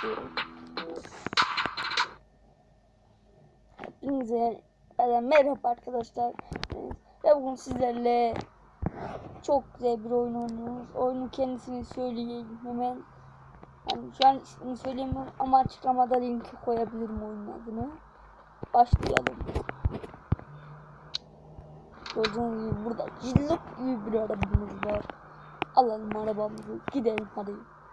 başlıyorum. Hepinize merhaba arkadaşlar. Ve bugün sizlerle çok güzel bir oyun oynuyoruz. Oyunun kendisini söyleyeyim hemen. Yani şu an ismini söyleyemem ama açıklamada linki koyabilirim oyunun adını. Başlayalım. Gördüğünüz gibi burada cillop gibi bir arabamız var. Alalım arabamızı, gidelim hadi.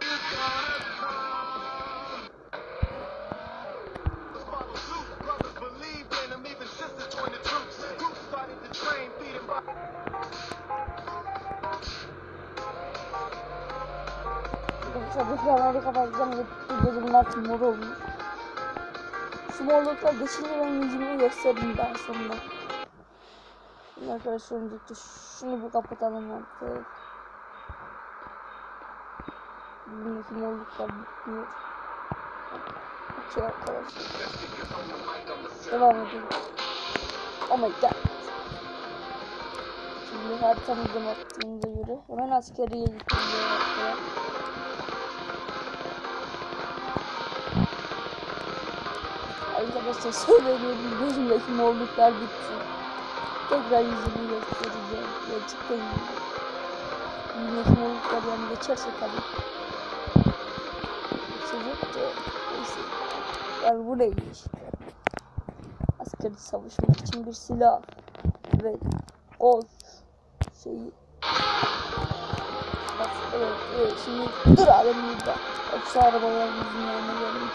Sabah kamerayı kapatacağım. Gözümün altı mor olmuş. Şu morlukla geçince ben yüzümü göstereyim daha sonra. Şimdi arkadaşlar öncelikle şunu bir kapatalım artık. Bugünkü morluklar bitmiyor. Okey arkadaşlar. Devam edelim. Oh my god. Şimdi haritamıza baktığımıza göre hemen askeriye gitmemiz arkadaşlar. Arkadaşlar söylüyorum, gözümdeki morluklar bitti. Tekrar yüzümü göstereceğim. Gerçekten yüzümdeki morluklar yani geçerse tabii. Geçecek de neyse. Yani bu neymiş? Askeri savaşmak için bir silah ve gol şeyi. Bak evet şimdi dur abi burada. Hepsi arabalarımızın yanına gelmiş.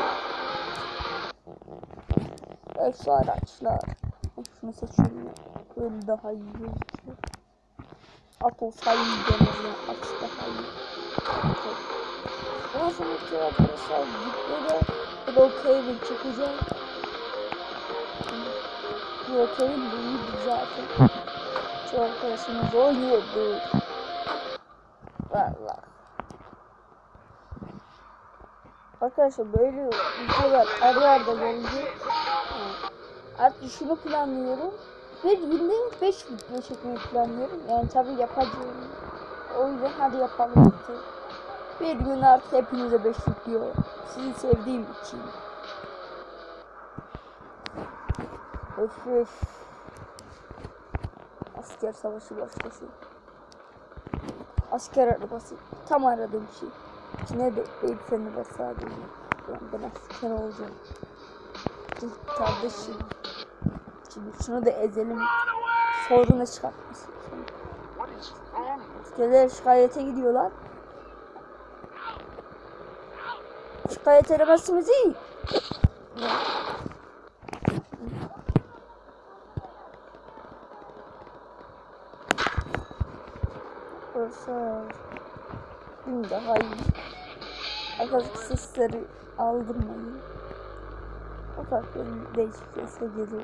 Hepsi araçlar. Şunu seçiyorum ya. Böyle daha iyi gözüküyor. At olsaydı denizden at daha iyi. Ondan sonra arkadaşlar videoda Brookhaven çıkacak. Brookhaven değildi zaten. Şu arkadaşımız oynuyordu. Valla. Arkadaşlar böyle videolar arada gelecek. Artık şunu planlıyorum. Bir günde 5 video çekmeyi planlıyorum. Yani tabii yapacağım. O yüzden hadi yapalım artık. Bir gün artık hepinize 5 video. Sizi sevdiğim için. Öf. Asker savaşı başlasın. Asker arabası. Tam aradığım şey. İçine de beyefendi var sadece. Ben asker olacağım. Kardeşim. Şimdi şunu da ezelim. Sorunu çıkartmasın. Askerler şikayete gidiyorlar. Şikayet edemezsiniz iyi. Burası gün daha iyi. Arkadaşlar sesleri aldırmayın. Fakat benim değişik sesle geliyor.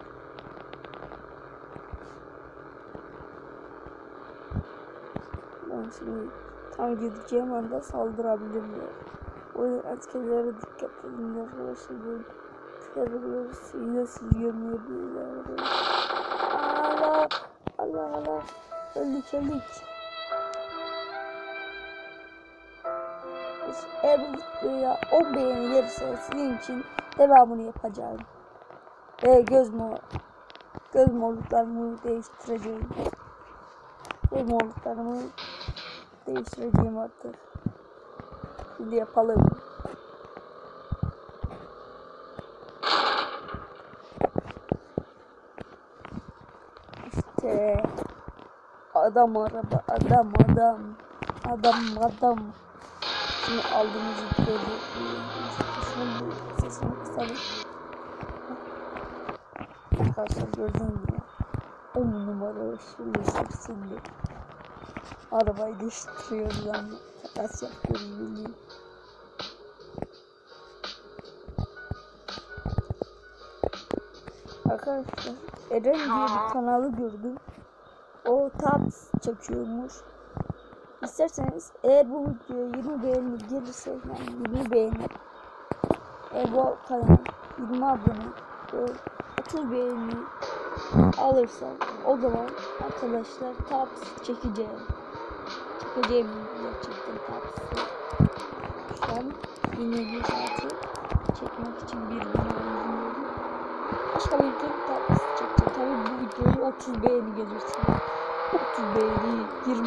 Ben şimdi tam gideceğim anda saldırabilirler. O yüzden askerlere dikkat edin arkadaşlar. Böyle askerleri siz görmeyebilirler. Allah. Öldük. Eğer bu videoya 10 beğeni gelirse sizin için devamını yapacağım. Ve göz morluklarımı değiştireceğim. Göz morluklarımı değiştireceğim artık. Şimdi yapalım. İşte adam araba, adam. Şimdi aldığımız videoyu şunu sesini kısalım. Arkadaşlar gördüğünüz gibi 10 numara şöyle sesinde arabayı değiştiriyoruz yani takas yapıyoruz bildiğin. Arkadaşlar Eren diye bir kanalı gördüm. O taps çekiyormuş. İsterseniz eğer bu videoya 20 beğeni gelirse yani 20 beğeni bu kanal 20 abone ve 30 beğeni alırsam o zaman arkadaşlar taps çekeceğim gerçekten taps'ı. Şu an yine bir saati çekmek için birbirine başka bir video tatlısı çekeceğim. Tabii bu videoyu 30 beğeni gelirse, 30 beğeni,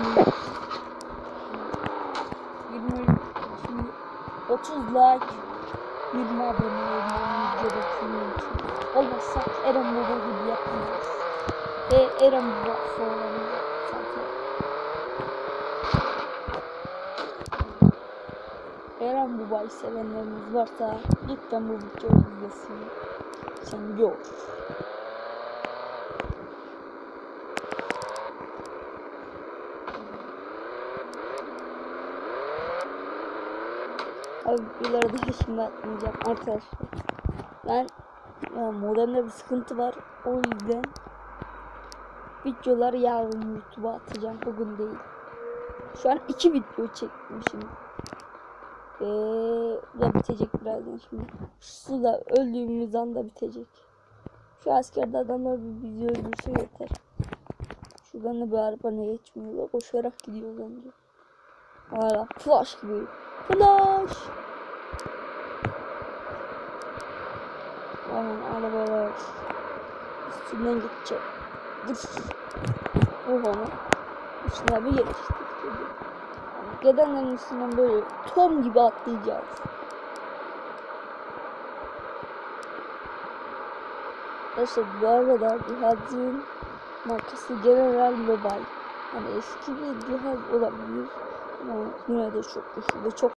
20 şimdi 30 like, 20 abone olmam gerekiyor ki. Olmazsa Eren Baba gibi yapmayacağız. Ve Eren Baba sonra Eren Baba'yı sevenleriniz varsa lütfen bu videoyu izlesin. Sen gör. Abi videoları daha şimdi atmayacağım arkadaşlar. Ben modemde bir sıkıntı var. O yüzden videoları yarın YouTube'a atacağım. Bugün değil. Şu an 2 video çekmişim. Da bitecek birazdan şimdi. Su da öldüğümüz anda bitecek. Şu askerde adamlar bizi öldürse yeter. Şuradan da bir araba ne geçmiyor. Koşarak gidiyor bence. Hala flash gibi. Flash. Aman arabalar. Üstünden gidecek. Dur. Oha. Üstüne bir geçtik. Gedenlerin üstünden böyle Tom gibi atlayacağız. Arkadaşlar bu arada cihazın markası General Mobile. Yani eski bir cihaz olabilir ama yine de çok güçlü ve çok